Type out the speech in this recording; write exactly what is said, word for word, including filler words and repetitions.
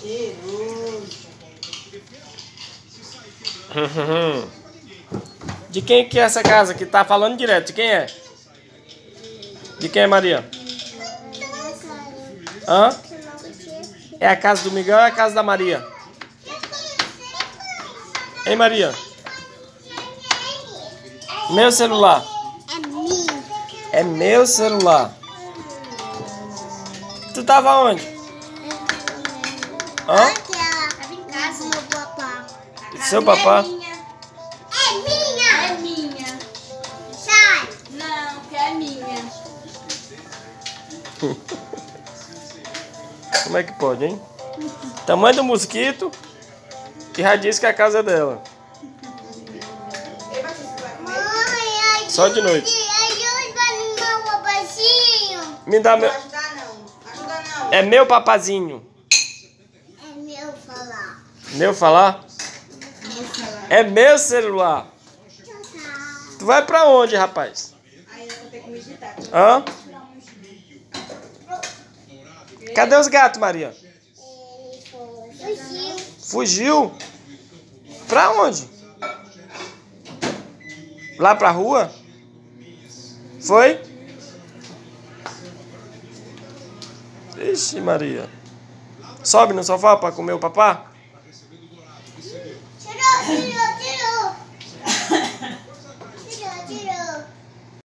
Cheiroso. De quem que é essa casa que tá falando direto? De quem é? De quem é, Maria? Hã? É a casa do Miguel ou é a casa da Maria? Hein, Maria? Meu celular. É meu. É meu celular. Tu tava onde? Hã? Tava em casa, meu papá. Seu papá? É minha. É minha. É minha. Sai. Não, que é minha. Como é que pode, hein? Tamanho do mosquito que já disse que a casa é dela. Mãe, Só de noite. ajuda no meu papazinho. Me dá meu... Não ajudar não. Ajuda não. É meu papazinho. É meu falar. Meu falar? É meu celular. Tu vai pra onde, rapaz? Aí eu vou ter que me digitar. Hã? Cadê os gatos, Maria? Ele fugiu. Fugiu? Pra onde? Lá pra rua? Foi? Ixi, Maria. Sobe no sofá pra comer o papá?